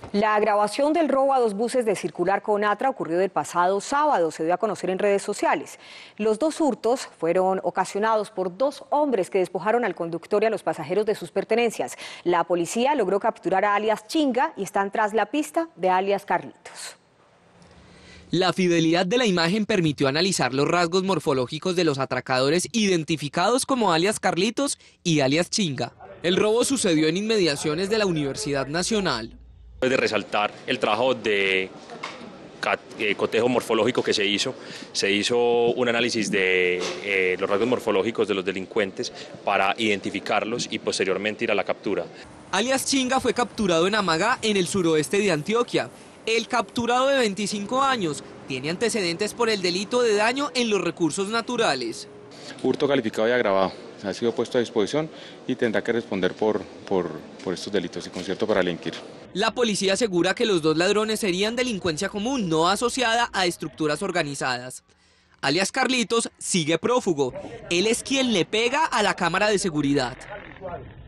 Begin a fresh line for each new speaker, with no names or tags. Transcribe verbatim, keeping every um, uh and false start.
La grabación del robo a dos buses de Circular Conatra ocurrió el pasado sábado, se dio a conocer en redes sociales. Los dos hurtos fueron ocasionados por dos hombres que despojaron al conductor y a los pasajeros de sus pertenencias. La policía logró capturar a alias Chinga y están tras la pista de alias Carlitos.
La fidelidad de la imagen permitió analizar los rasgos morfológicos de los atracadores identificados como alias Carlitos y alias Chinga. El robo sucedió en inmediaciones de la Universidad Nacional.
De resaltar el trabajo de cotejo morfológico que se hizo, se hizo un análisis de eh, los rasgos morfológicos de los delincuentes para identificarlos y posteriormente ir a la captura.
Alias Chinga fue capturado en Amagá, en el suroeste de Antioquia. El capturado de veinticinco años tiene antecedentes por el delito de daño en los recursos naturales.
Hurto calificado y agravado. Ha sido puesto a disposición y tendrá que responder por, por, por estos delitos y concierto para delinquir.
La policía asegura que los dos ladrones serían delincuencia común, no asociada a estructuras organizadas. Alias Carlitos sigue prófugo. Él es quien le pega a la cámara de seguridad.